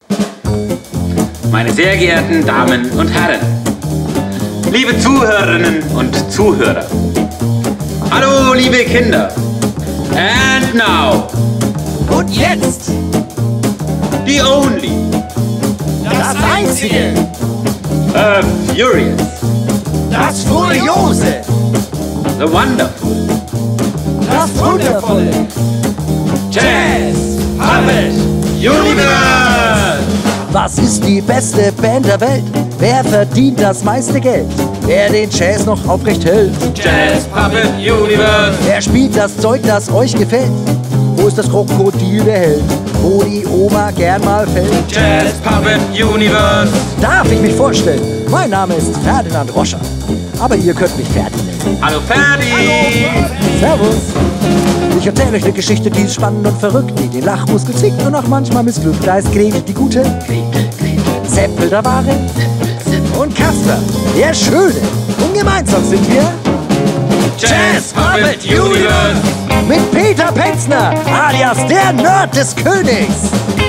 Meine sehr geehrten Damen und Herren, liebe Zuhörerinnen und Zuhörer, hallo liebe Kinder, and now, Und jetzt the only, das Einzige, furious, das Furiose, the wonderful, das Wundervolle, Jazz Puppet Universe! Was ist die beste Band der Welt? Wer verdient das meiste Geld? Wer den Jazz noch aufrecht hält? Jazz Puppet Universe! Wer spielt das Zeug, das euch gefällt? Wo ist das Krokodil der Held? Wo die Oma gern mal fällt? Jazz Puppet Universe! Darf ich mich vorstellen? Mein Name ist Ferdinand Roscher. Aber ihr könnt mich Ferdi nennen. Hallo Ferdi! Servus! Ich erzähle euch eine Geschichte, die ist spannend und verrückt, die den Lachmuskel zwickt und auch manchmal missglückt. Da ist Gretel, die Gute, Seppel, der Wahre und Kasper, der Schöne. Und gemeinsam sind wir Jazz Puppet Universe! mit Peter Penzner, alias der Nerd des Königs.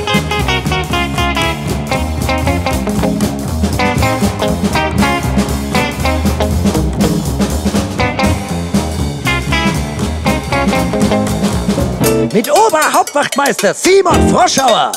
Mit Oberhauptwachtmeister Simon Froschauer.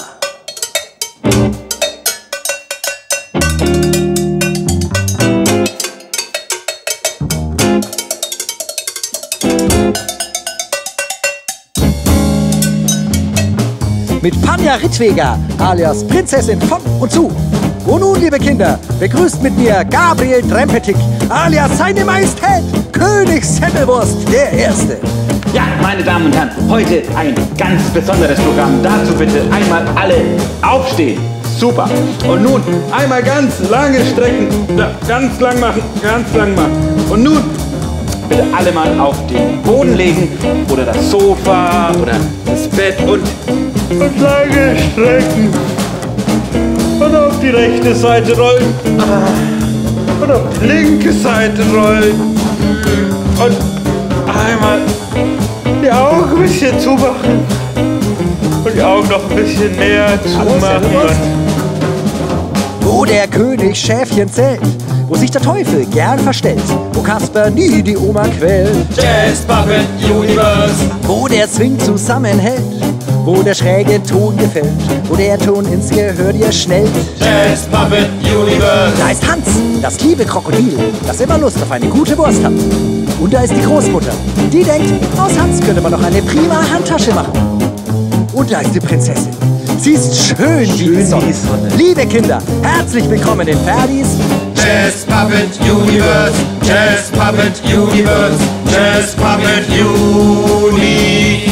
Mit Panja Rittweger, alias Prinzessin von und zu. Und nun, liebe Kinder, begrüßt mit mir Gabriel Trempetik, alias seine Majestät, König Semmelwurst der Erste. Ja, meine Damen und Herren, heute ein ganz besonderes Programm. Dazu bitte einmal alle aufstehen. Super. Und nun einmal ganz lange strecken. Ja, ganz lang machen, ganz lang machen. Und nun bitte alle mal auf den Boden legen oder das Sofa oder das Bett und lange strecken. Und auf die rechte Seite rollen. Und auf die linke Seite rollen. Und einmal die Augen ein bisschen zumachen und die Augen noch ein bisschen mehr zumachen. Wo der König Schäfchen zählt, wo sich der Teufel gern verstellt, wo Kasper nie die Oma quält, Jazz Puppet Universe! wo der Swing zusammenhält, wo der schräge Ton gefällt, wo der Ton ins Gehör dir schnellt. Jazz Puppet Universe! Da ist Hans, das liebe Krokodil, das immer Lust auf eine gute Wurst hat. Und da ist die Großmutter, die denkt, aus Hans könnte man doch eine prima Handtasche machen. Und da ist die Prinzessin. Sie ist schön wie die Sonne. Liebe Kinder, herzlich willkommen in Ferdis Jazz Puppet Universe! Jazz Puppet Universe! Jazz Puppet Universe!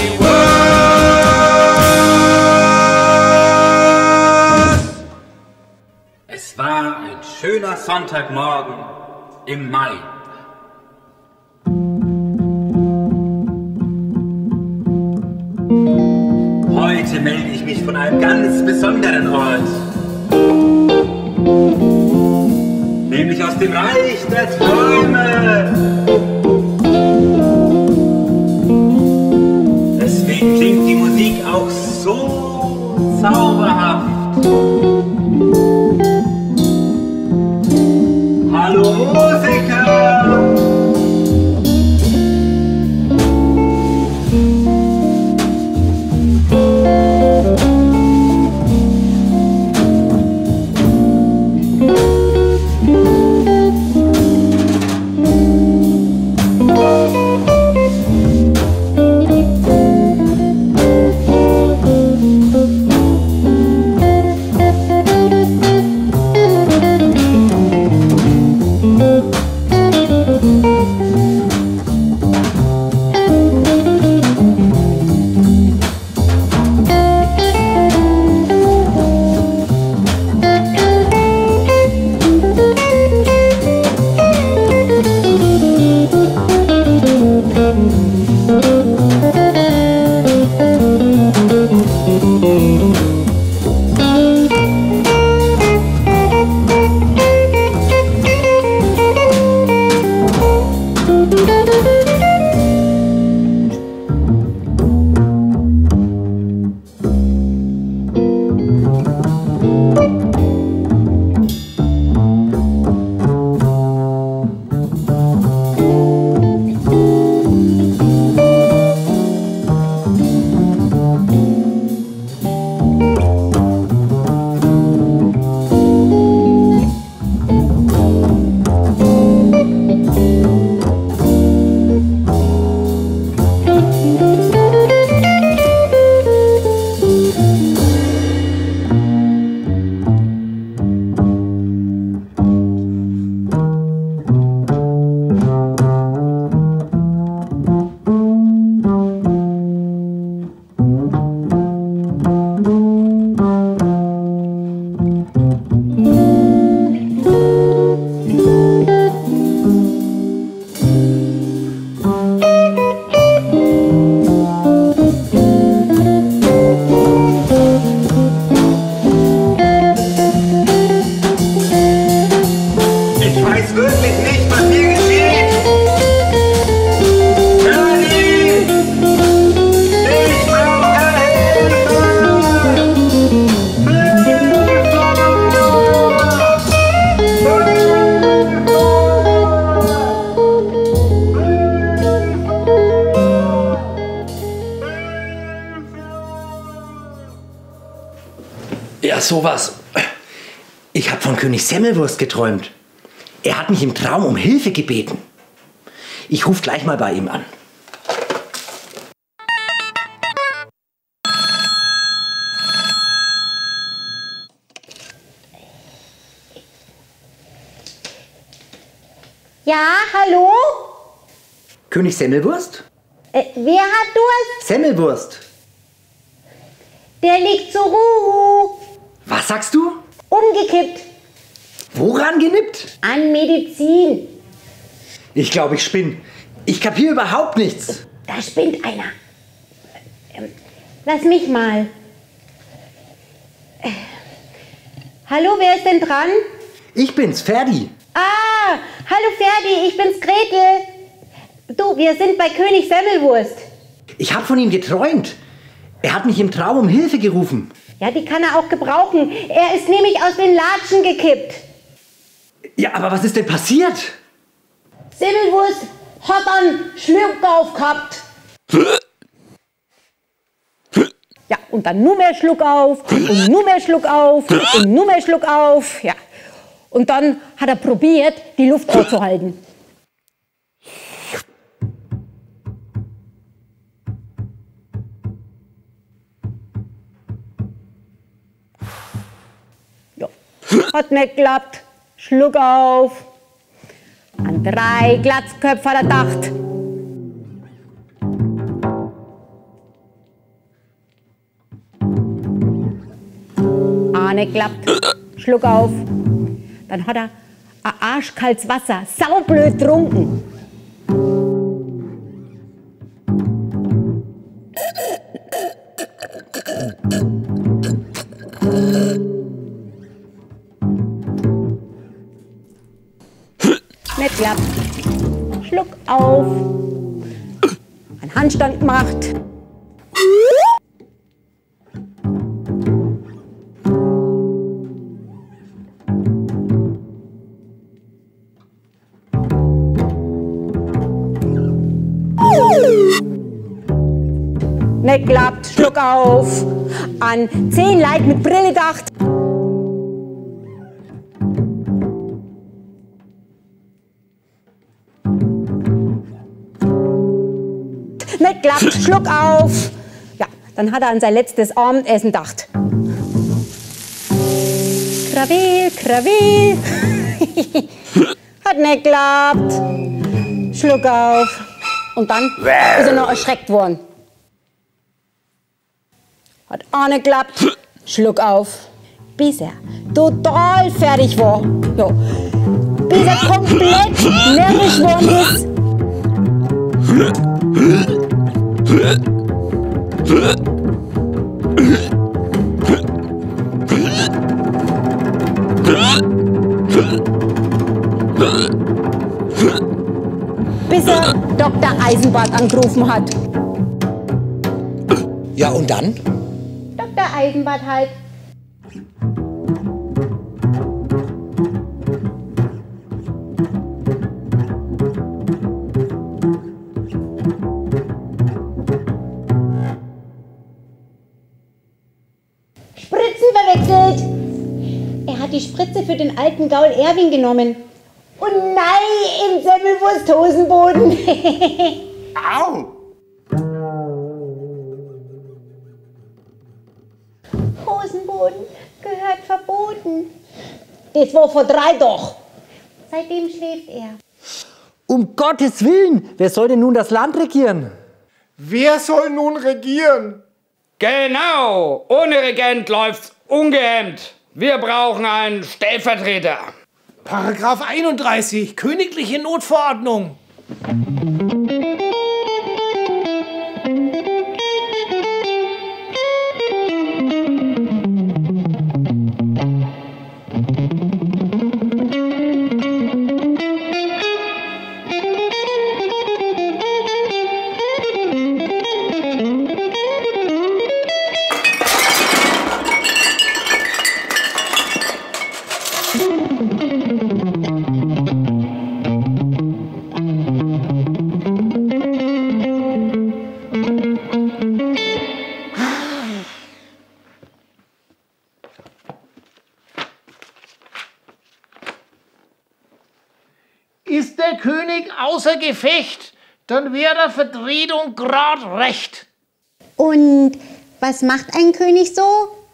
Es war ein schöner Sonntagmorgen im Mai. Heute melde ich mich von einem ganz besonderen Ort. Nämlich aus dem Reich der Träume. Deswegen klingt die Musik auch so zauberhaft. Hallo Musiker! Ja, sowas. Ich habe von König Semmelwurst geträumt. Er hat mich im Traum um Hilfe gebeten. Ich rufe gleich mal bei ihm an. Ja, hallo? König Semmelwurst? Wer hat Durst? Semmelwurst. Der liegt zur Ruhe. Was sagst du? Umgekippt. Woran genippt? An Medizin. Ich glaube, ich spinne. Ich kapiere überhaupt nichts. Da spinnt einer. Lass mich mal. Hallo, wer ist denn dran? Ich bin's, Ferdi. Ah, hallo Ferdi, ich bin's Gretel. Du, wir sind bei König Semmelwurst. Ich habe von ihm geträumt. Er hat mich im Traum um Hilfe gerufen. Ja, die kann er auch gebrauchen. Er ist nämlich aus den Latschen gekippt. Ja, aber was ist denn passiert? Semmelwurst hat einen Schluckauf gehabt. Ja, und dann nur mehr Schluck auf und nur mehr Schluck auf und nur mehr Schluck auf. Ja. Und dann hat er probiert, die Luft anzuhalten. Ja. Hat nicht geklappt. Schluck auf. An 3 Glatzköpfe hat er gedacht. Nicht klappt. Schluck auf. Dann hat er ein arschkaltes Wasser saublöd getrunken. Nicht klappt. Schluck auf. Einen Handstand gemacht. Nicht klappt, Schluck auf. An 10 Leute mit Brille gedacht. Nicht klappt, Schluck auf. Ja, dann hat er an sein letztes Abendessen gedacht. Krawel, Krawel. Hat nicht geklappt. Schluck auf. Und dann ist er noch erschreckt worden. Hat auch nicht geklappt. Schluck auf. Bis er total fertig war. Ja. Bis er komplett närrisch geworden ist. Bis er Dr. Eisenbart angerufen hat. Ja, und dann? Dr. Eisenbart halt. Spritzen verwechselt. Er hat die Spritze für den alten Gaul Erwin genommen. Und nein, im Semmelwurst-Hosenboden. Au! Hosenboden gehört verboten. Das war vor 3 doch. Seitdem schläft er. Um Gottes Willen, wer soll denn nun das Land regieren? Wer soll nun regieren? Genau, ohne Regent läuft's ungehemmt. Wir brauchen einen Stellvertreter. Paragraph 31, Königliche Notverordnung. der König außer Gefecht, dann wäre der Vertretung grad recht. Und was macht ein König so?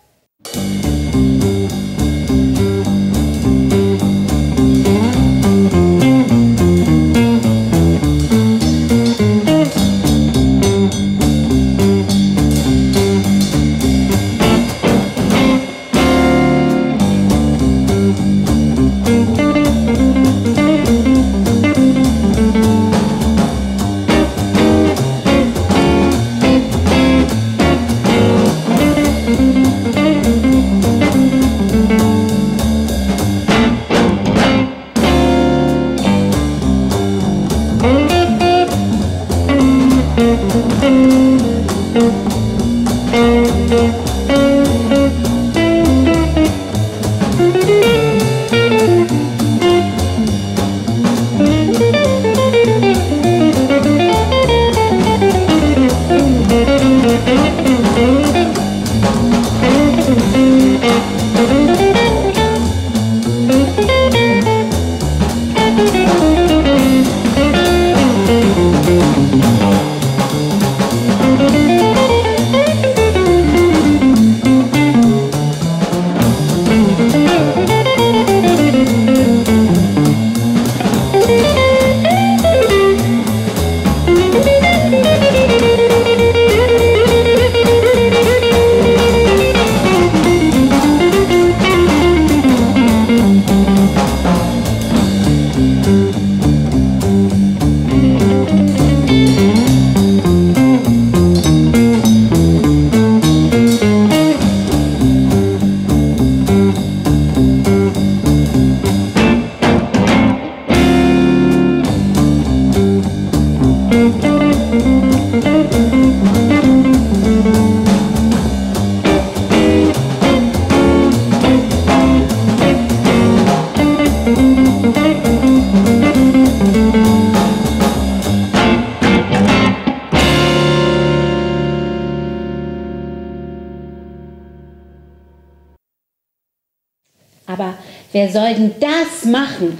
Aber wer soll denn das machen?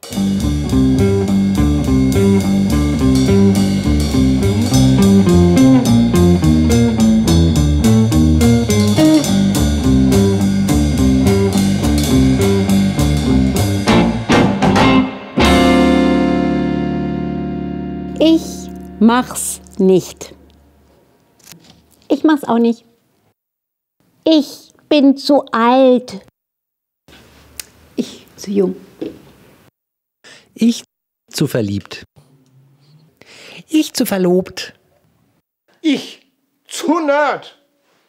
Ich mach's nicht. Ich mach's auch nicht. Ich bin zu alt. Ich zu jung. Ich zu verliebt. Ich zu verlobt. Ich zu nerd.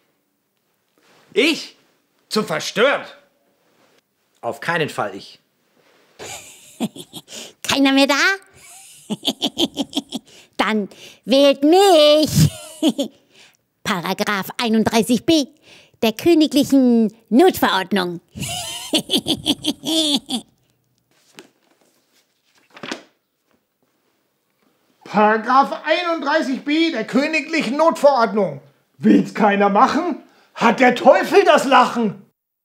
Ich? Zu verstört? Auf keinen Fall ich. Keiner mehr da? Dann wählt mich. Paragraph 31b der königlichen Notverordnung. Paragraph 31b der königlichen Notverordnung. Will's keiner machen? Hat der Teufel das Lachen?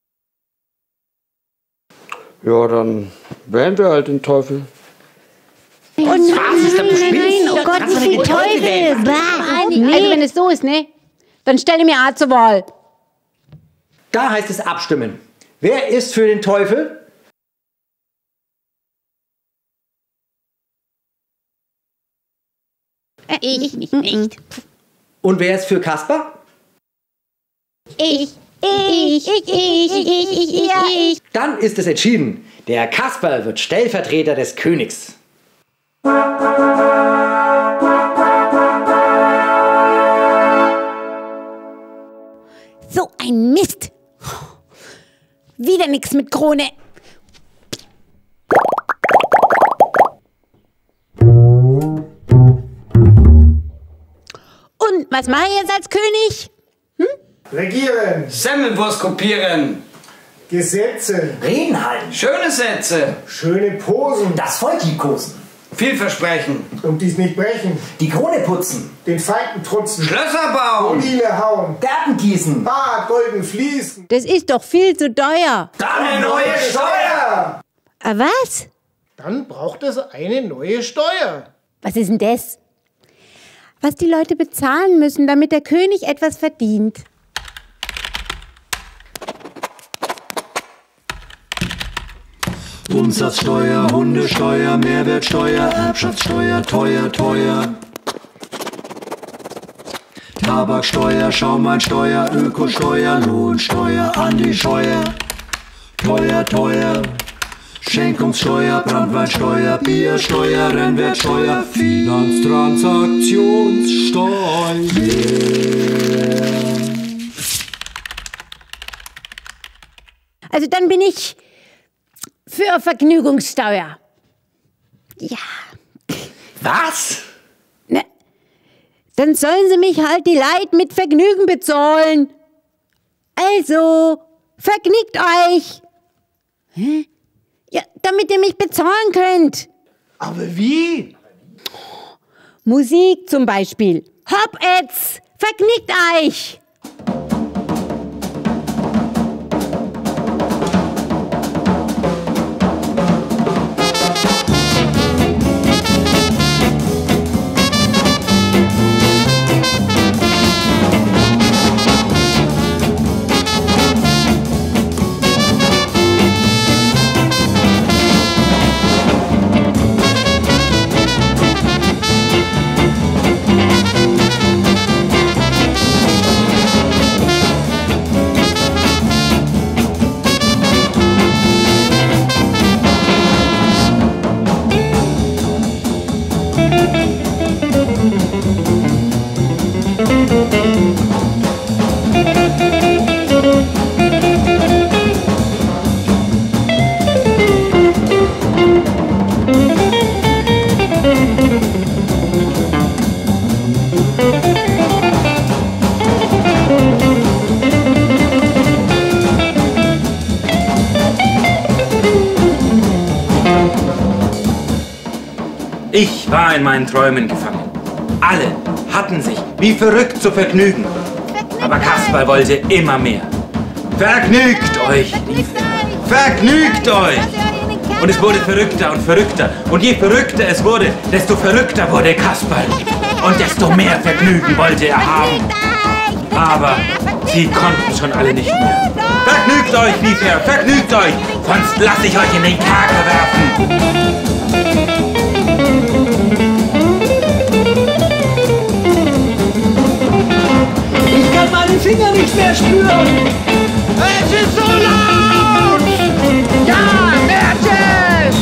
Ja, dann wählen wir halt den Teufel. Oh nein, nein, oh Gott, wie viel Teufel. Also wenn es so ist, ne? Dann stelle mir A zur Wahl. Da heißt es abstimmen. Wer ist für den Teufel? Ich nicht. Und wer ist für Kasper? Ich. Dann ist es entschieden. Der Kasper wird Stellvertreter des Königs. So ein Mist. Wieder nix mit Krone. Und was mache ich jetzt als König? Regieren. Semmelwurst kopieren. Gesetze. Reden halten. Schöne Sätze. Schöne Posen. Das Volk liebkosen. Vielversprechen. Und dies nicht brechen. Die Krone putzen. Den Feinden trutzen. Schlösser bauen. Diele hauen. Gärten gießen. Bad golden fließen. Das ist doch viel zu teuer. Dann eine neue Steuer. Was? Dann braucht es eine neue Steuer. Was ist denn das? Was die Leute bezahlen müssen, damit der König etwas verdient. Umsatzsteuer, Hundesteuer, Mehrwertsteuer, Erbschaftssteuer, teuer, teuer. Tabaksteuer, Schaumweinsteuer, Ökosteuer, Lohnsteuer, Andi-Steuer, teuer, teuer. Schenkungssteuer, Branntweinsteuer, Biersteuer, Rennwertsteuer, Finanztransaktionssteuer. Also dann bin ich für Vergnügungssteuer. Ja. Was? Ne, dann sollen sie mich halt die Leid mit Vergnügen bezahlen. Also, vergnügt euch. Hä? Ja, damit ihr mich bezahlen könnt. Aber wie? Musik zum Beispiel. Hopp jetzt, vergnügt euch. Ich war in meinen Träumen gefangen. Alle hatten sich wie verrückt zu vergnügen. Aber Kasperl wollte immer mehr. Vergnügt euch, rief er. Vergnügt euch! Und es wurde verrückter und verrückter. Und je verrückter es wurde, desto verrückter wurde Kasperl. Und desto mehr Vergnügen wollte er haben. Aber sie konnten schon alle nicht mehr. Vergnügt euch, rief er, vergnügt euch! Sonst lasse ich euch in den Kerker werfen. Ich kann meine Finger nicht mehr spüren. Es ist so laut! Ja, mehr Jazz!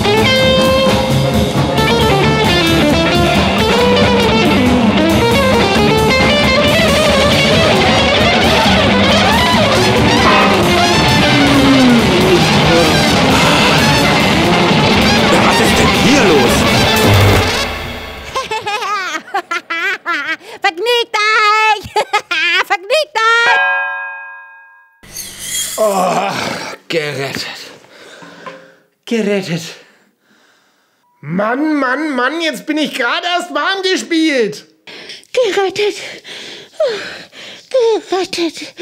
Was ist denn hier los? Vergnügt euch! Vergnügt euch! Oh, gerettet. Gerettet. Mann, Mann, Mann, jetzt bin ich gerade erst warm gespielt. Gerettet. Gerettet.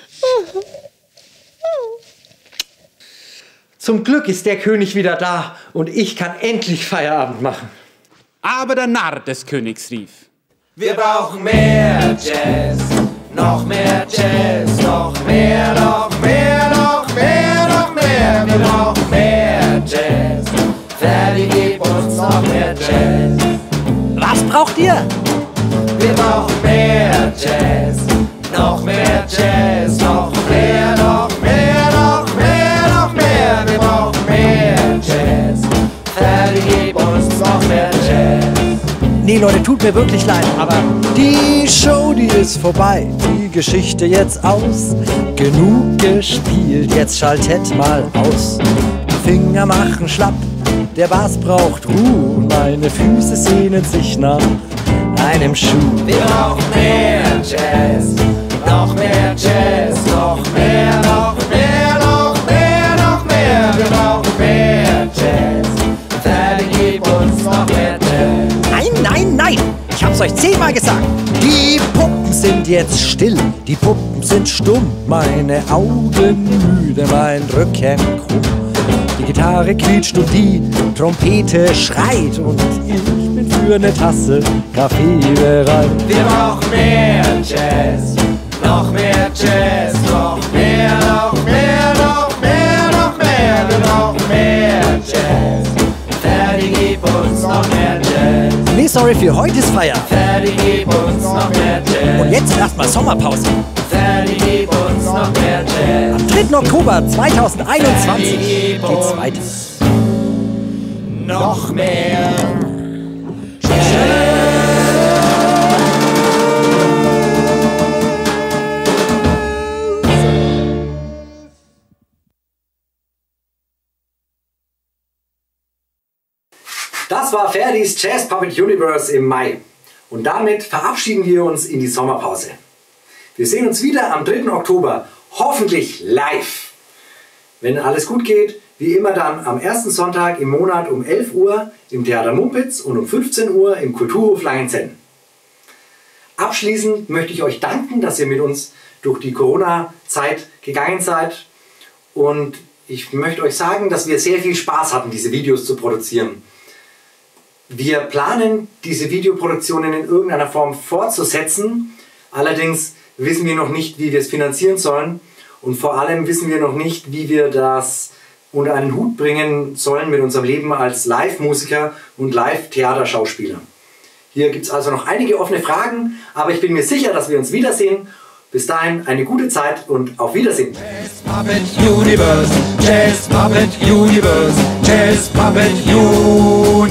Zum Glück ist der König wieder da und ich kann endlich Feierabend machen. Aber der Narr des Königs rief: Wir brauchen mehr Jazz, noch mehr Jazz, noch mehr, noch mehr, noch mehr, noch mehr. Wir brauchen mehr Jazz, fertig, gib uns noch mehr Jazz. Was braucht ihr? Wir brauchen mehr Jazz, noch mehr Jazz, noch mehr, noch mehr, noch mehr, noch mehr. Wir brauchen mehr Jazz, fertig, gib uns noch mehr Jazz. Nee, Leute, tut mir wirklich leid, aber die Show, die ist vorbei. Die Geschichte jetzt aus. Genug gespielt, jetzt schaltet mal aus. Die Finger machen schlapp, der Bass braucht Ruhe. Meine Füße sehnen sich nach einem Schuh. Wir brauchen mehr Jazz, noch mehr Jazz, noch mehr, noch mehr, noch mehr, noch mehr. Wir brauchen mehr Jazz, fertig, gib uns noch mehr Jazz. Nein, nein, nein! Ich hab's euch 10-mal gesagt! Die Puppen sind jetzt still, die Puppen sind stumm, meine Augen müde, mein Rücken krumm. Die Gitarre quietscht und die Trompete schreit und ich bin für eine Tasse Kaffee bereit. Wir brauchen mehr Jazz, noch mehr Jazz, noch mehr, noch mehr, noch mehr, noch mehr. Wir brauchen mehr Jazz. Ferdi, gib uns noch mehr Jazz. Nee, sorry, für heute ist Feier. Ferdi, gib uns noch mehr Jazz. Und jetzt erstmal Sommerpause. Ferdi, gib uns noch mehr Jazz. Am 3. Oktober 2021 geht's weiter. Noch mehr Das war Ferdis Jazz Puppet Universe im Mai. Und damit verabschieden wir uns in die Sommerpause. Wir sehen uns wieder am 3. Oktober, hoffentlich live. Wenn alles gut geht, wie immer dann am ersten Sonntag im Monat um 11 Uhr im Theater Mumpitz und um 15 Uhr im Kulturhof Langenzenn. Abschließend möchte ich euch danken, dass ihr mit uns durch die Corona-Zeit gegangen seid. Und ich möchte euch sagen, dass wir sehr viel Spaß hatten, diese Videos zu produzieren. Wir planen, diese Videoproduktionen in irgendeiner Form fortzusetzen. Allerdings wissen wir noch nicht, wie wir es finanzieren sollen. Und vor allem wissen wir noch nicht, wie wir das unter einen Hut bringen sollen mit unserem Leben als Live-Musiker und Live-Theaterschauspieler. Hier gibt es also noch einige offene Fragen, aber ich bin mir sicher, dass wir uns wiedersehen. Bis dahin eine gute Zeit und auf Wiedersehen. Jazz Puppet Universe, Jazz Puppet Universe, Jazz Puppet Universe.